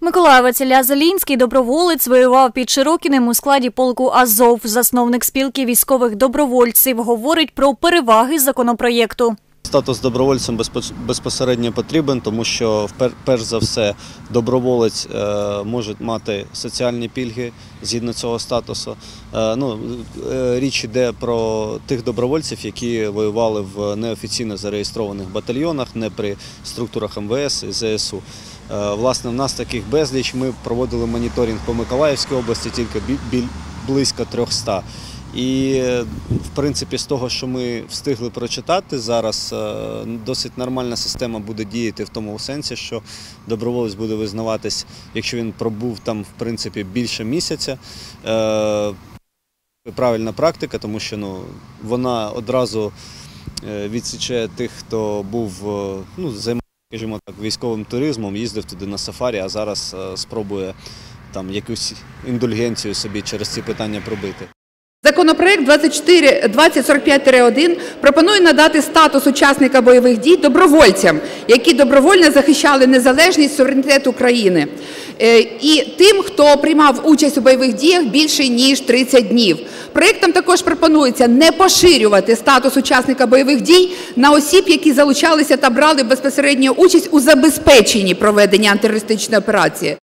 Миколаївець Ілля Зелінський, доброволець, воював під Широкіним у складі полку «Азов». Засновник спілки військових добровольців говорить про переваги законопроєкту. Статус добровольцям безпосередньо потрібен, тому що, перш за все, доброволець може мати соціальні пільги згідно цього статусу. Річ йде про тих добровольців, які воювали в неофіційно зареєстрованих батальйонах, не при структурах МВС і ЗСУ. Власне, в нас таких безліч. Ми проводили моніторинг по Миколаївській області, тільки близько 300. І, в принципі, з того, що ми встигли прочитати, зараз досить нормальна система буде діяти в тому сенсі, що доброволець буде визнаватись, якщо він пробув там, в принципі, більше місяця. Правильна практика, тому що вона одразу відсічає тих, хто був, займався, скажімо так, військовим туризмом, їздив туди на сафарі, а зараз спробує там якусь індульгенцію собі через ці питання пробити. Законопроект 2045-1 пропонує надати статус учасника бойових дій добровольцям, які добровольно захищали незалежність, суверенітет України, і тим, хто приймав участь у бойових діях більше ніж 30 днів. Проєктом також пропонується не поширювати статус учасника бойових дій на осіб, які залучалися та брали безпосередню участь у забезпеченні проведення антитерористичної операції.